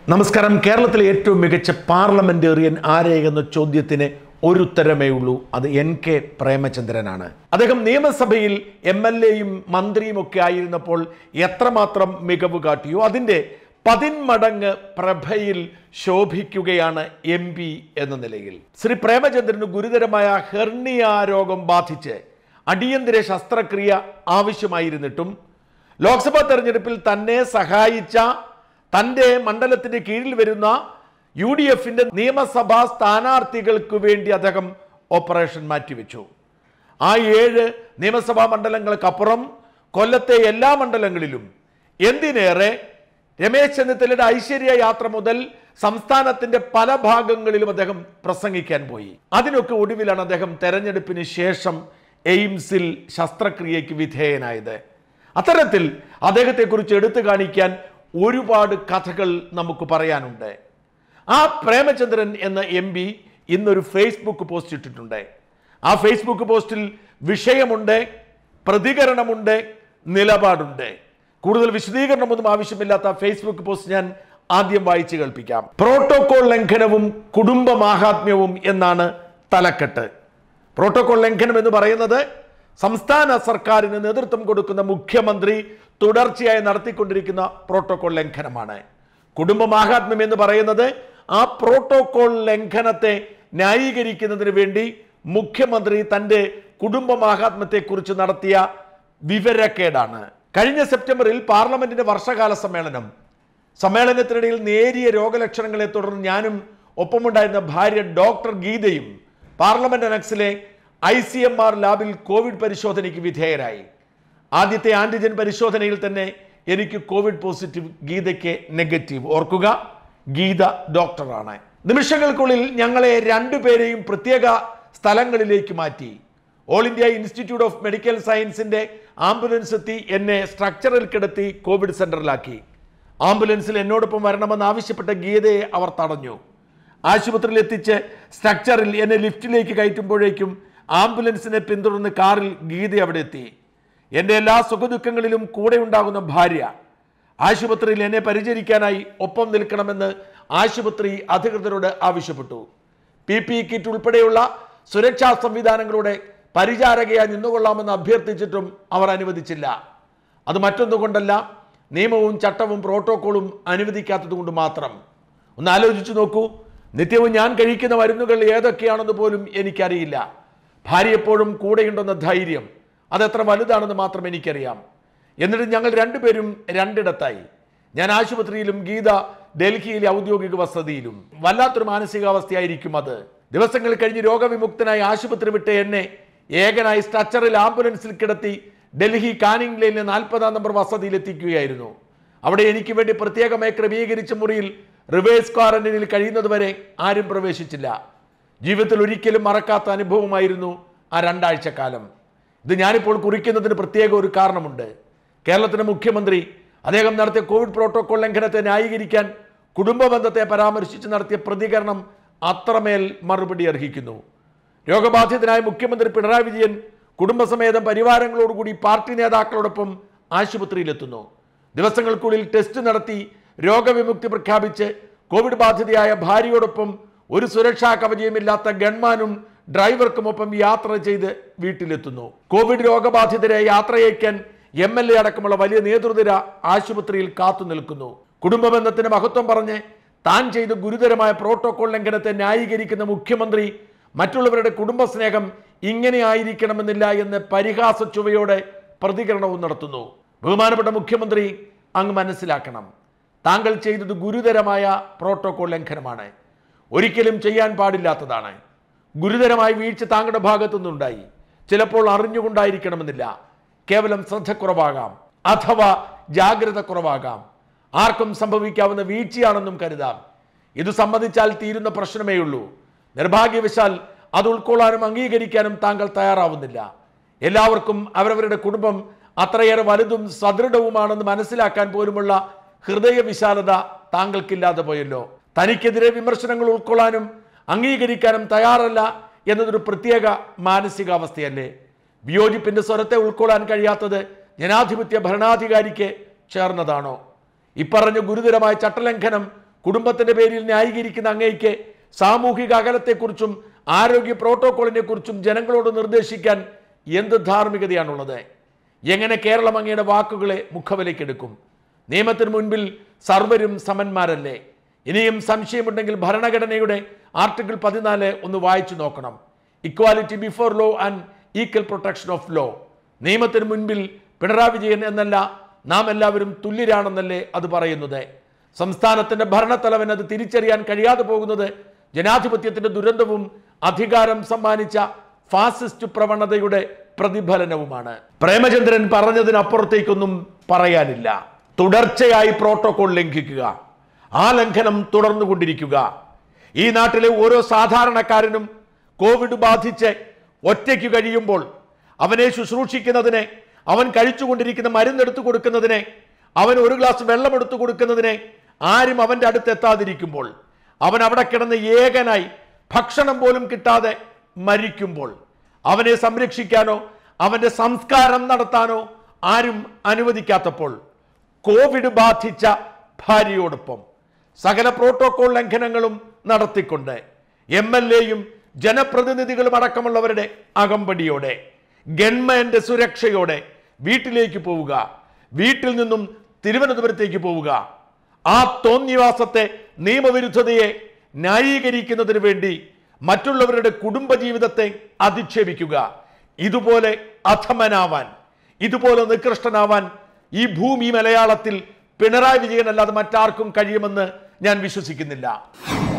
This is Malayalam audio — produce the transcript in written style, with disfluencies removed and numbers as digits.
നമസ്കാരം. കേരളത്തിലെ ഏറ്റവും മികച്ച പാർലമെന്റേറിയൻ ആരെ എന്ന ചോദ്യത്തിന് ഒരു ഉത്തരമേ ഉള്ളൂ. അത് NK പ്രേമചന്ദ്രനാണ്. അദ്ദേഹം നിയമസഭയിൽ MLAയും മന്ത്രിയും ഒക്കെ ആയിരുന്നപ്പോൾ എത്രമാത്രം മികവ് കാട്ടിയോ അതിൻ്റെ 10 മടങ്ങ് പ്രഭയിൽ ശോഭിക്കുകയാണ് MP എന്ന നിലയിൽ. ശ്രീ പ്രേമചന്ദ്രന് ഗുരുതരമായ ഹെർണിയ രോഗം ബാധിച്ച് അടിയന്തര ശസ്ത്രക്രിയ ആവശ്യമായിരുന്നിട്ടും ലോക്സഭാ തെരഞ്ഞെടുപ്പിൽ തന്നെ സഹായിച്ച തൻ്റെ മണ്ഡലത്തിൻ്റെ കീഴിൽ വരുന്ന UDFിൻ്റെ നിയമസഭാ സ്ഥാനാർത്ഥികൾക്ക് വേണ്ടി അദ്ദേഹം ഓപ്പറേഷൻ മാറ്റിവെച്ചു. ആ 7 നിയമസഭാ മണ്ഡലങ്ങൾക്കപ്പുറം കൊല്ലത്തെ എല്ലാ മണ്ഡലങ്ങളിലും, എന്തിനേറെ രമേശ് ചെന്നിത്തലയുടെ ഐശ്വര്യ യാത്ര മുതൽ സംസ്ഥാനത്തിൻ്റെ പല ഭാഗങ്ങളിലും അദ്ദേഹം പ്രസംഗിക്കാൻ പോയി. അതിനൊക്കെ ഒടുവിലാണ് അദ്ദേഹം തെരഞ്ഞെടുപ്പിന് ശേഷം എയിംസിൽ ശസ്ത്രക്രിയയ്ക്ക് വിധേയനായത്. അത്തരത്തിൽ അദ്ദേഹത്തെക്കുറിച്ച് എടുത്തു കാണിക്കാൻ ഒരുപാട് കഥകൾ നമുക്ക് പറയാനുണ്ട്. ആ പ്രേമചന്ദ്രൻ എന്ന MP ഇന്നൊരു ഫേസ്ബുക്ക് പോസ്റ്റ് ഇട്ടിട്ടുണ്ട്. ആ ഫേസ്ബുക്ക് പോസ്റ്റിൽ വിഷയമുണ്ട്, പ്രതികരണമുണ്ട്, നിലപാടുണ്ട്. കൂടുതൽ വിശദീകരണമൊന്നും ആവശ്യമില്ലാത്ത ഫേസ്ബുക്ക് പോസ്റ്റ് ഞാൻ ആദ്യം വായിച്ചു കേൾപ്പിക്കാം. പ്രോട്ടോകോൾ ലംഘനവും കുടുംബ മാഹാത്മ്യവും എന്നാണ് തലക്കെട്ട്. പ്രോട്ടോകോൾ ലംഘനം എന്ന് പറയുന്നത് സംസ്ഥാന സർക്കാരിന് നേതൃത്വം കൊടുക്കുന്ന മുഖ്യമന്ത്രി തുടർച്ചയായി നടത്തിക്കൊണ്ടിരിക്കുന്ന പ്രോട്ടോകോൾ ലംഘനമാണ്. കുടുംബ മാഹാത്മ്യം എന്ന് പറയുന്നത് ആ പ്രോട്ടോകോൾ ലംഘനത്തെ ന്യായീകരിക്കുന്നതിന് വേണ്ടി മുഖ്യമന്ത്രി തൻ്റെ കുടുംബ മാഹാത്മ്യത്തെക്കുറിച്ച് നടത്തിയ വിവരക്കേടാണ്. കഴിഞ്ഞ സെപ്റ്റംബറിൽ പാർലമെന്റിന്റെ വർഷകാല സമ്മേളനത്തിനിടയിൽ നേരിയ രോഗലക്ഷണങ്ങളെ തുടർന്ന് ഞാനും ഒപ്പമുണ്ടായിരുന്ന ഭാര്യ ഡോക്ടർ ഗീതയും പാർലമെന്റ് അനക്സിലെ ICMR ലാബിൽ കോവിഡ് പരിശോധനയ്ക്ക് വിധേയരായി. ആദ്യത്തെ ആന്റിജൻ പരിശോധനയിൽ തന്നെ എനിക്ക് കോവിഡ് പോസിറ്റീവ്, ഗീതയ്ക്ക് നെഗറ്റീവ്. ഓർക്കുക, ഗീത ഡോക്ടറാണ്. നിമിഷങ്ങൾക്കുള്ളിൽ ഞങ്ങളെ 2 പേരെയും പ്രത്യേക സ്ഥലങ്ങളിലേക്ക് മാറ്റി. All India institute of medical സയൻസിന്റെ ആംബുലൻസ് എത്തി എന്നെ സ്ട്രക്ചറിൽ കിടത്തി കോവിഡ് സെന്ററിലാക്കി. ആംബുലൻസിൽ എന്നോടൊപ്പം വരണമെന്ന് ആവശ്യപ്പെട്ട ഗീതയെ അവർ തടഞ്ഞു. ആശുപത്രിയിൽ എത്തിച്ച് സ്ട്രക്ചറിൽ എന്നെ ലിഫ്റ്റിലേക്ക് കയറ്റുമ്പോഴേക്കും ആംബുലൻസിനെ പിന്തുടർന്ന് കാറിൽ ഗീത അവിടെ എത്തി. എൻ്റെ എല്ലാ സുഖദുഃഖങ്ങളിലും കൂടെ ഉണ്ടാകുന്ന ഭാര്യ ആശുപത്രിയിൽ എന്നെ പരിചരിക്കാനായി ഒപ്പം നിൽക്കണമെന്ന് ആശുപത്രി അധികൃതരോട് ആവശ്യപ്പെട്ടു. PPE കിറ്റ് ഉൾപ്പെടെയുള്ള സുരക്ഷാ സംവിധാനങ്ങളുടെ പരിചാരകയായി നിന്നുകൊള്ളാമെന്ന് അഭ്യർത്ഥിച്ചിട്ടും അവർ അനുവദിച്ചില്ല. അത് മറ്റൊന്നുകൊണ്ടല്ല, നിയമവും ചട്ടവും പ്രോട്ടോക്കോളും അനുവദിക്കാത്തതുകൊണ്ട് മാത്രം. ഒന്ന് ആലോചിച്ചു നോക്കൂ, നിത്യവും ഞാൻ കഴിക്കുന്ന മരുന്നുകൾ ഏതൊക്കെയാണെന്ന് പോലും എനിക്കറിയില്ല. ഭാര്യ എപ്പോഴും കൂടെയുണ്ടെന്ന ധൈര്യം അതെത്ര വലുതാണെന്ന് മാത്രം എനിക്കറിയാം. എന്നിട്ട് ഞങ്ങൾ 2 പേരും 2 ഇടത്തായി. ഞാൻ ആശുപത്രിയിലും ഗീത ഡൽഹിയിലെ ഔദ്യോഗിക വസതിയിലും. വല്ലാത്തൊരു മാനസികാവസ്ഥയായിരിക്കും അത്. ദിവസങ്ങൾ കഴിഞ്ഞ് രോഗവിമുക്തനായി ആശുപത്രി വിട്ട് എന്നെ ഏകനായി സ്ട്രക്ചറിൽ ആംബുലൻസിൽ കിടത്തി ഡൽഹി കാനിങ് ലൈനിലെ 40-ാം നമ്പർ വസതിയിൽ എത്തിക്കുകയായിരുന്നു. അവിടെ എനിക്ക് വേണ്ടി പ്രത്യേകമായി ക്രമീകരിച്ച മുറിയിൽ റിവേഴ്സ് ക്വാറന്റൈനിൽ കഴിയുന്നതുവരെ ആരും പ്രവേശിച്ചില്ല. ജീവിതത്തിൽ ഒരിക്കലും മറക്കാത്ത അനുഭവമായിരുന്നു ആ 2 ആഴ്ചക്കാലം. ഇത് ഞാനിപ്പോൾ കുറിക്കുന്നതിന് പ്രത്യേക ഒരു കാരണമുണ്ട്. കേരളത്തിൻ്റെ മുഖ്യമന്ത്രി അദ്ദേഹം നടത്തിയ കോവിഡ് പ്രോട്ടോകോൾ ലംഘനത്തെ ന്യായീകരിക്കാൻ കുടുംബ ബന്ധത്തെ പരാമർശിച്ച് നടത്തിയ പ്രതികരണം അത്രമേൽ മറുപടി അർഹിക്കുന്നു. രോഗബാധിതനായ മുഖ്യമന്ത്രി പിണറായി വിജയൻ കുടുംബസമേതം പരിവാരങ്ങളോടുകൂടി പാർട്ടി നേതാക്കളോടൊപ്പം ആശുപത്രിയിലെത്തുന്നു. ദിവസങ്ങൾക്കുള്ളിൽ ടെസ്റ്റ് നടത്തി രോഗവിമുക്തി പ്രഖ്യാപിച്ച് കോവിഡ് ബാധിതയായ ഭാര്യയോടൊപ്പം ഒരു സുരക്ഷാ കവചവുമില്ലാത്ത ഗൺമാനും ഡ്രൈവർക്കുമൊപ്പം യാത്ര ചെയ്ത് വീട്ടിലെത്തുന്നു. കോവിഡ് രോഗബാധിതരെ യാത്രയയക്കാൻ MLA അടക്കമുള്ള വലിയ നേതൃനിര ആശുപത്രിയിൽ കാത്തു നിൽക്കുന്നു. കുടുംബ ബന്ധത്തിന് മഹത്വം പറഞ്ഞ് താൻ ചെയ്ത ഗുരുതരമായ പ്രോട്ടോകോൾ ലംഘനത്തെ ന്യായീകരിക്കുന്ന മുഖ്യമന്ത്രി മറ്റുള്ളവരുടെ കുടുംബസ്നേഹം ഇങ്ങനെ ആയിരിക്കണമെന്നില്ല എന്ന് പരിഹാസ ചുവയോടെ പ്രതികരണവും നടത്തുന്നു. ബഹുമാനപ്പെട്ട മുഖ്യമന്ത്രി, അങ്ങ് മനസ്സിലാക്കണം, താങ്കൾ ചെയ്തത് ഗുരുതരമായ പ്രോട്ടോകോൾ ലംഘനമാണ്. ഒരിക്കലും ചെയ്യാൻ പാടില്ലാത്തതാണ്. ഗുരുതരമായ വീഴ്ച താങ്കളുടെ ഭാഗത്തുനിന്നുണ്ടായി. ചിലപ്പോൾ അറിഞ്ഞുകൊണ്ടായിരിക്കണമെന്നില്ല. കേവലം ശ്രദ്ധക്കുറവാകാം, അഥവാ ജാഗ്രത കുറവാകാം. ആർക്കും സംഭവിക്കാവുന്ന വീഴ്ചയാണെന്നും കരുതാം. ഇത് സമ്മതിച്ചാൽ തീരുന്ന പ്രശ്നമേ ഉള്ളൂ. നിർഭാഗ്യവശാൽ അത് ഉൾക്കൊള്ളാനും അംഗീകരിക്കാനും താങ്കൾ തയ്യാറാവുന്നില്ല. എല്ലാവർക്കും അവരവരുടെ കുടുംബം അത്രയേറെ വലുതും സദൃഢവുമാണെന്ന് മനസ്സിലാക്കാൻ പോലുമുള്ള ഹൃദയവിശാലത താങ്കൾക്കില്ലാതെ പോയല്ലോ. തനിക്കെതിരെ വിമർശനങ്ങൾ ഉൾക്കൊള്ളാനും അംഗീകരിക്കാനും തയ്യാറല്ല എന്നതൊരു പ്രത്യേക മാനസികാവസ്ഥയല്ലേ? വിയോജിപ്പിന്റെ സ്വരത്തെ ഉൾക്കൊള്ളാൻ കഴിയാത്തത് ജനാധിപത്യ ഭരണാധികാരിക്ക് ചേർന്നതാണോ? ഇപ്പറഞ്ഞ ഗുരുതരമായ ചട്ടലംഘനം കുടുംബത്തിന്റെ പേരിൽ ന്യായീകരിക്കുന്ന അങ്ങേക്ക് സാമൂഹിക അകലത്തെക്കുറിച്ചും ആരോഗ്യ പ്രോട്ടോക്കോളിനെ കുറിച്ചും ജനങ്ങളോട് നിർദ്ദേശിക്കാൻ എന്ത് ധാർമ്മികതയാണുള്ളത്? എങ്ങനെ കേരളം അങ്ങയുടെ വാക്കുകളെ മുഖവിലയ്ക്കെടുക്കും? നിയമത്തിന് മുൻപിൽ സർവരും സമന്മാരല്ലേ? ഇനിയും സംശയമുണ്ടെങ്കിൽ ഭരണഘടനയുടെ ആർട്ടിക്കിൾ 14 ഒന്ന് വായിച്ചു നോക്കണം. Equality before law and equal protection of law. നിയമത്തിന് മുൻപിൽ പിണറായി വിജയൻ എന്നല്ല, നാം എല്ലാവരും തുല്യരാണെന്നല്ലേ അത് പറയുന്നത്? സംസ്ഥാനത്തിന്റെ ഭരണത്തലവൻ അത് തിരിച്ചറിയാൻ കഴിയാതെ പോകുന്നത് ജനാധിപത്യത്തിന്റെ ദുരന്തവും അധികാരം സമ്മാനിച്ച ഫാസിസ്റ്റ് പ്രവണതയുടെ പ്രതിഫലനവുമാണ്. പ്രേമചന്ദ്രൻ പറഞ്ഞതിനപ്പുറത്തേക്കൊന്നും പറയാനില്ല. തുടർച്ചയായി പ്രോട്ടോകോൾ ലംഘിക്കുക, ആ ലംഘനം തുടർന്നുകൊണ്ടിരിക്കുക. ഈ നാട്ടിലെ ഓരോ സാധാരണക്കാരനും കോവിഡ് ബാധിച്ച് ഒറ്റയ്ക്ക് കഴിയുമ്പോൾ അവനെ ശുശ്രൂഷിക്കുന്നതിന്, അവൻ കഴിച്ചുകൊണ്ടിരിക്കുന്ന മരുന്നെടുത്തു കൊടുക്കുന്നതിന്, അവൻ ഒരു ഗ്ലാസ് വെള്ളമെടുത്തു കൊടുക്കുന്നതിന് ആരും അവൻ്റെ അടുത്ത് എത്താതിരിക്കുമ്പോൾ, അവൻ അവിടെ കിടന്ന് ഏകനായി ഭക്ഷണം പോലും കിട്ടാതെ മരിക്കുമ്പോൾ, അവനെ സംരക്ഷിക്കാനോ അവൻ്റെ സംസ്കാരം നടത്താനോ ആരും അനുവദിക്കാത്തപ്പോൾ, കോവിഡ് ബാധിച്ച ഭാര്യയോടൊപ്പം സകല പ്രോട്ടോകോൾ ലംഘനങ്ങളും നടത്തിക്കൊണ്ട് MLAയും ജനപ്രതിനിധികളും അടക്കമുള്ളവരുടെ അകമ്പടിയോടെ ഗവൺമെന്റ് സുരക്ഷയോടെ വീട്ടിലേക്ക് പോവുക, വീട്ടിൽ നിന്നും തിരുവനന്തപുരത്തേക്ക് പോവുക, ആ തോന്നിവാസത്തെ, നിയമവിരുദ്ധതയെ ന്യായീകരിക്കുന്നതിന് വേണ്ടി മറ്റുള്ളവരുടെ കുടുംബജീവിതത്തെ അധിക്ഷേപിക്കുക, ഇതുപോലെ അധമനാവാൻ, ഇതുപോലെ നികൃഷ്ടനാവാൻ ഈ ഭൂമി മലയാളത്തിൽ പിണറായി വിജയൻ അല്ലാതെ മറ്റാർക്കും കഴിയുമെന്ന് ഞാൻ വിശ്വസിക്കുന്നില്ല.